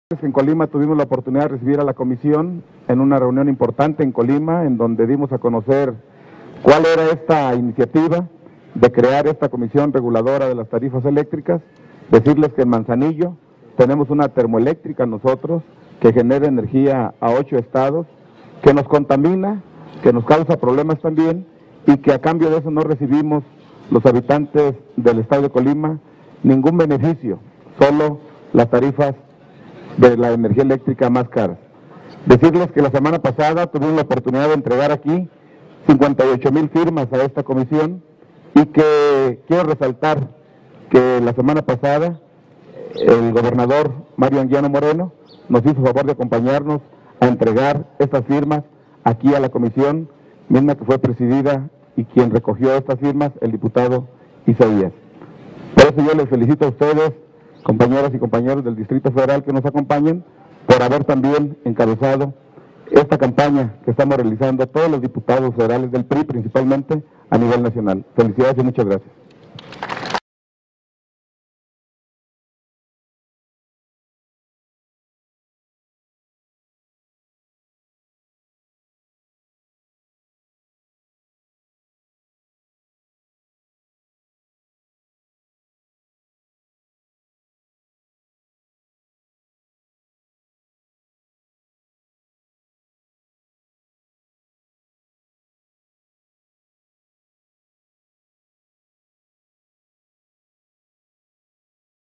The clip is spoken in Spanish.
En Colima tuvimos la oportunidad de recibir a la comisión en una reunión importante en Colima, en donde dimos a conocer cuál era esta iniciativa de crear esta comisión reguladora de las tarifas eléctricas. Decirles que en Manzanillo tenemos una termoeléctrica nosotros que genera energía a 8 estados, que nos contamina, que nos causa problemas también y que a cambio de eso no recibimos los habitantes del estado de Colima ningún beneficio, solo las tarifas de la energía eléctrica más caras. Decirles que la semana pasada tuvimos la oportunidad de entregar aquí 58,000 firmas a esta comisión y que quiero resaltar que la semana pasada el gobernador Mario Anguiano Moreno nos hizo favor de acompañarnos a entregar estas firmas aquí a la comisión, misma que fue presidida y quien recogió estas firmas, el diputado Isaías. Por eso yo les felicito a ustedes, compañeras y compañeros del Distrito Federal que nos acompañan, por haber también encabezado esta campaña que estamos realizando todos los diputados federales del PRI, principalmente a nivel nacional. Felicidades y muchas gracias.